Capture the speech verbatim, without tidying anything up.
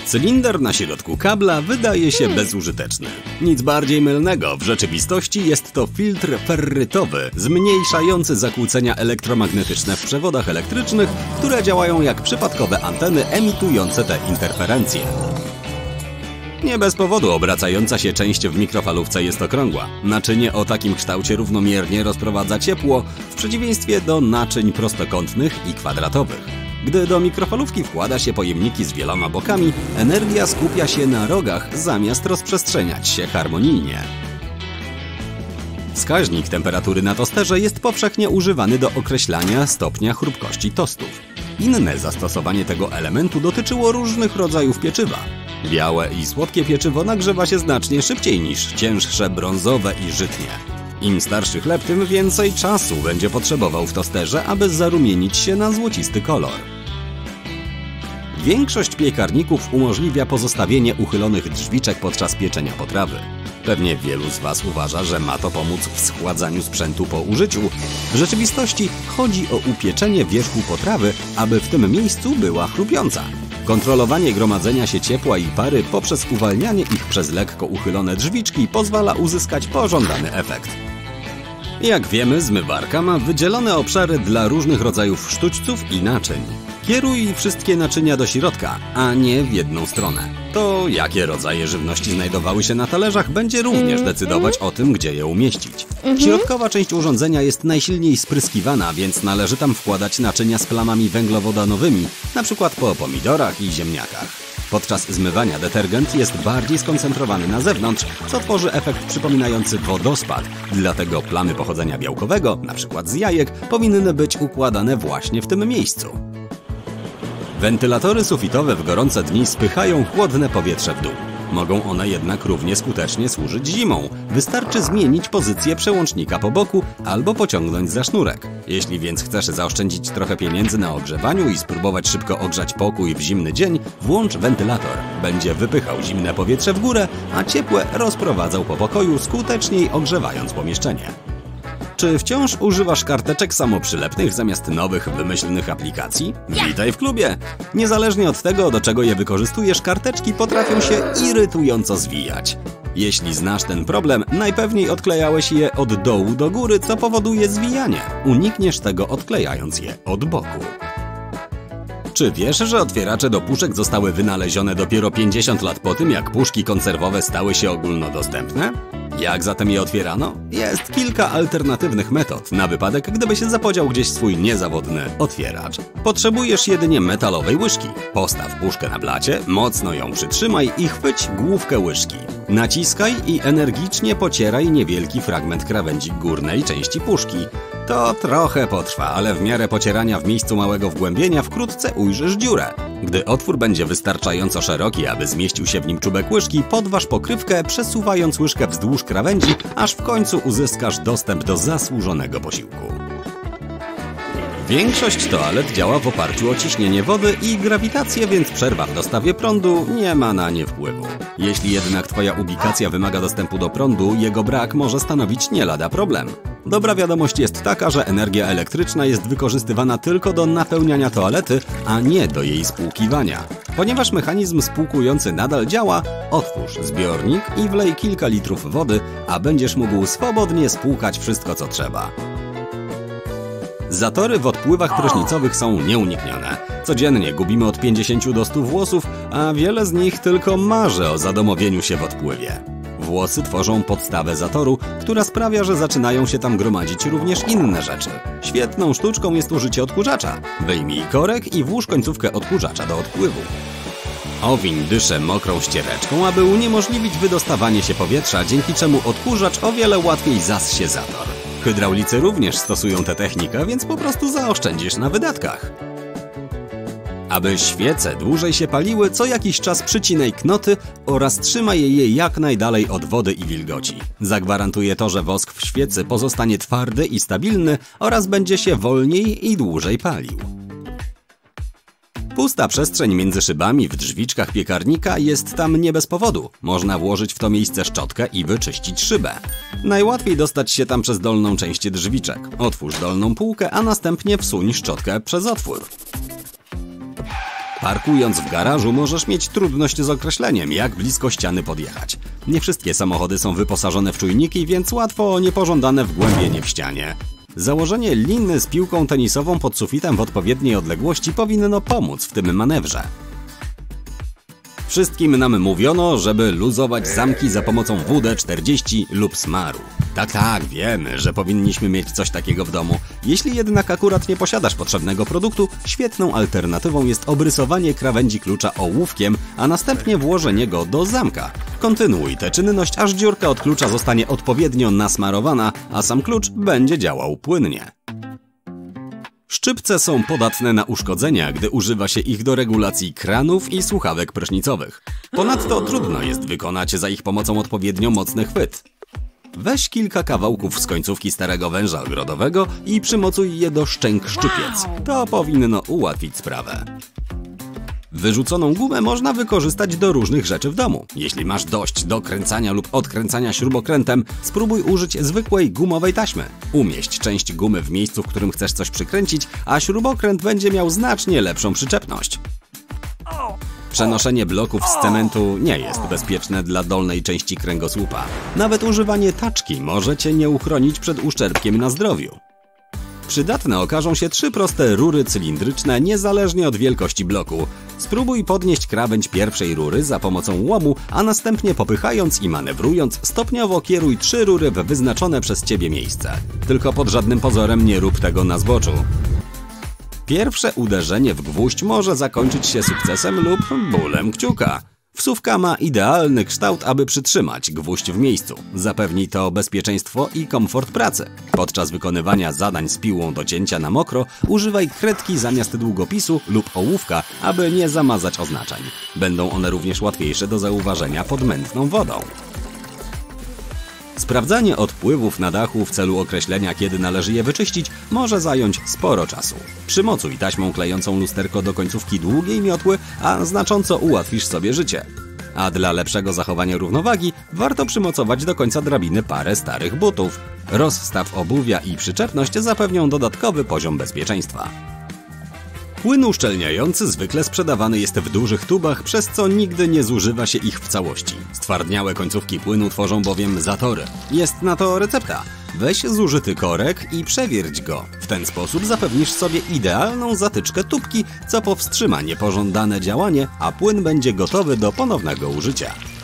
Cylinder na środku kabla wydaje się bezużyteczny. Nic bardziej mylnego, w rzeczywistości jest to filtr ferrytowy, zmniejszający zakłócenia elektromagnetyczne w przewodach elektrycznych, które działają jak przypadkowe anteny emitujące te interferencje. Nie bez powodu obracająca się część w mikrofalówce jest okrągła. Naczynie o takim kształcie równomiernie rozprowadza ciepło, w przeciwieństwie do naczyń prostokątnych i kwadratowych. Gdy do mikrofalówki wkłada się pojemniki z wieloma bokami, energia skupia się na rogach zamiast rozprzestrzeniać się harmonijnie. Wskaźnik temperatury na tosterze jest powszechnie używany do określania stopnia chrupkości tostów. Inne zastosowanie tego elementu dotyczyło różnych rodzajów pieczywa. Białe i słodkie pieczywo nagrzewa się znacznie szybciej niż cięższe brązowe i żytnie. Im starszy chleb, tym więcej czasu będzie potrzebował w tosterze, aby zarumienić się na złocisty kolor. Większość piekarników umożliwia pozostawienie uchylonych drzwiczek podczas pieczenia potrawy. Pewnie wielu z Was uważa, że ma to pomóc w schładzaniu sprzętu po użyciu. W rzeczywistości chodzi o upieczenie wierzchu potrawy, aby w tym miejscu była chrupiąca. Kontrolowanie gromadzenia się ciepła i pary poprzez uwalnianie ich przez lekko uchylone drzwiczki pozwala uzyskać pożądany efekt. Jak wiemy, zmywarka ma wydzielone obszary dla różnych rodzajów sztućców i naczyń. Kieruj wszystkie naczynia do środka, a nie w jedną stronę. To, jakie rodzaje żywności znajdowały się na talerzach, będzie również decydować o tym, gdzie je umieścić. Środkowa część urządzenia jest najsilniej spryskiwana, więc należy tam wkładać naczynia z plamami węglowodanowymi, np. po pomidorach i ziemniakach. Podczas zmywania detergent jest bardziej skoncentrowany na zewnątrz, co tworzy efekt przypominający wodospad. Dlatego plamy pochodzenia białkowego, np. z jajek, powinny być układane właśnie w tym miejscu. Wentylatory sufitowe w gorące dni spychają chłodne powietrze w dół. Mogą one jednak równie skutecznie służyć zimą. Wystarczy zmienić pozycję przełącznika po boku albo pociągnąć za sznurek. Jeśli więc chcesz zaoszczędzić trochę pieniędzy na ogrzewaniu i spróbować szybko ogrzać pokój w zimny dzień, włącz wentylator. Będzie wypychał zimne powietrze w górę, a ciepłe rozprowadzał po pokoju, skuteczniej ogrzewając pomieszczenie. Czy wciąż używasz karteczek samoprzylepnych zamiast nowych, wymyślnych aplikacji? Witaj w klubie! Niezależnie od tego, do czego je wykorzystujesz, karteczki potrafią się irytująco zwijać. Jeśli znasz ten problem, najpewniej odklejałeś je od dołu do góry, co powoduje zwijanie. Unikniesz tego, odklejając je od boku. Czy wiesz, że otwieracze do puszek zostały wynalezione dopiero pięćdziesiąt lat po tym, jak puszki konserwowe stały się ogólnodostępne? Jak zatem je otwierano? Jest kilka alternatywnych metod, na wypadek, gdybyś zapodział gdzieś swój niezawodny otwieracz. Potrzebujesz jedynie metalowej łyżki. Postaw puszkę na blacie, mocno ją przytrzymaj i chwyć główkę łyżki. Naciskaj i energicznie pocieraj niewielki fragment krawędzi górnej części puszki. To trochę potrwa, ale w miarę pocierania w miejscu małego wgłębienia wkrótce ujrzysz dziurę. Gdy otwór będzie wystarczająco szeroki, aby zmieścił się w nim czubek łyżki, podważ pokrywkę, przesuwając łyżkę wzdłuż krawędzi, aż w końcu uzyskasz dostęp do zasłużonego posiłku. Większość toalet działa w oparciu o ciśnienie wody i grawitację, więc przerwa w dostawie prądu nie ma na nie wpływu. Jeśli jednak Twoja ubikacja wymaga dostępu do prądu, jego brak może stanowić nie lada problem. Dobra wiadomość jest taka, że energia elektryczna jest wykorzystywana tylko do napełniania toalety, a nie do jej spłukiwania. Ponieważ mechanizm spłukujący nadal działa, otwórz zbiornik i wlej kilka litrów wody, a będziesz mógł swobodnie spłukać wszystko, co trzeba. Zatory w odpływach prysznicowych są nieuniknione. Codziennie gubimy od pięćdziesięciu do stu włosów, a wiele z nich tylko marzy o zadomowieniu się w odpływie. Włosy tworzą podstawę zatoru, która sprawia, że zaczynają się tam gromadzić również inne rzeczy. Świetną sztuczką jest użycie odkurzacza. Wyjmij korek i włóż końcówkę odkurzacza do odpływu. Owiń dyszę mokrą ściereczką, aby uniemożliwić wydostawanie się powietrza, dzięki czemu odkurzacz o wiele łatwiej zassie zator. Hydraulicy również stosują tę technikę, więc po prostu zaoszczędzisz na wydatkach. Aby świece dłużej się paliły, co jakiś czas przycinaj knoty oraz trzymaj je jak najdalej od wody i wilgoci. Zagwarantuje to, że wosk w świecy pozostanie twardy i stabilny oraz będzie się wolniej i dłużej palił. Pusta przestrzeń między szybami w drzwiczkach piekarnika jest tam nie bez powodu. Można włożyć w to miejsce szczotkę i wyczyścić szybę. Najłatwiej dostać się tam przez dolną część drzwiczek. Otwórz dolną półkę, a następnie wsuń szczotkę przez otwór. Parkując w garażu możesz mieć trudność z określeniem, jak blisko ściany podjechać. Nie wszystkie samochody są wyposażone w czujniki, więc łatwo o niepożądane wgłębienie w ścianie. Założenie liny z piłką tenisową pod sufitem w odpowiedniej odległości powinno pomóc w tym manewrze. Wszystkim nam mówiono, żeby luzować zamki za pomocą W D czterdzieści lub smaru. Tak, tak, wiemy, że powinniśmy mieć coś takiego w domu. Jeśli jednak akurat nie posiadasz potrzebnego produktu, świetną alternatywą jest obrysowanie krawędzi klucza ołówkiem, a następnie włożenie go do zamka. Kontynuuj tę czynność, aż dziurka od klucza zostanie odpowiednio nasmarowana, a sam klucz będzie działał płynnie. Szczypce są podatne na uszkodzenia, gdy używa się ich do regulacji kranów i słuchawek prysznicowych. Ponadto trudno jest wykonać za ich pomocą odpowiednio mocny chwyt. Weź kilka kawałków z końcówki starego węża ogrodowego i przymocuj je do szczęk szczypiec. To powinno ułatwić sprawę. Wyrzuconą gumę można wykorzystać do różnych rzeczy w domu. Jeśli masz dość do kręcania lub odkręcania śrubokrętem, spróbuj użyć zwykłej gumowej taśmy. Umieść część gumy w miejscu, w którym chcesz coś przykręcić, a śrubokręt będzie miał znacznie lepszą przyczepność. Przenoszenie bloków z cementu nie jest bezpieczne dla dolnej części kręgosłupa. Nawet używanie taczki może cię nie uchronić przed uszczerbkiem na zdrowiu. Przydatne okażą się trzy proste rury cylindryczne niezależnie od wielkości bloku. Spróbuj podnieść krawędź pierwszej rury za pomocą łomu, a następnie popychając i manewrując stopniowo kieruj trzy rury w wyznaczone przez ciebie miejsce. Tylko pod żadnym pozorem nie rób tego na zboczu. Pierwsze uderzenie w gwóźdź może zakończyć się sukcesem lub bólem kciuka. Wsówka ma idealny kształt, aby przytrzymać gwóźdź w miejscu. Zapewni to bezpieczeństwo i komfort pracy. Podczas wykonywania zadań z piłą do cięcia na mokro używaj kredki zamiast długopisu lub ołówka, aby nie zamazać oznaczeń. Będą one również łatwiejsze do zauważenia pod mętną wodą. Sprawdzanie odpływów na dachu w celu określenia, kiedy należy je wyczyścić, może zająć sporo czasu. Przymocuj taśmą klejącą lusterko do końcówki długiej miotły, a znacząco ułatwisz sobie życie. A dla lepszego zachowania równowagi warto przymocować do końca drabiny parę starych butów. Rozstaw obuwia i przyczepność zapewnią dodatkowy poziom bezpieczeństwa. Płyn uszczelniający zwykle sprzedawany jest w dużych tubach, przez co nigdy nie zużywa się ich w całości. Stwardniałe końcówki płynu tworzą bowiem zatory. Jest na to recepta. Weź zużyty korek i przewierć go. W ten sposób zapewnisz sobie idealną zatyczkę tubki, co powstrzyma niepożądane działanie, a płyn będzie gotowy do ponownego użycia.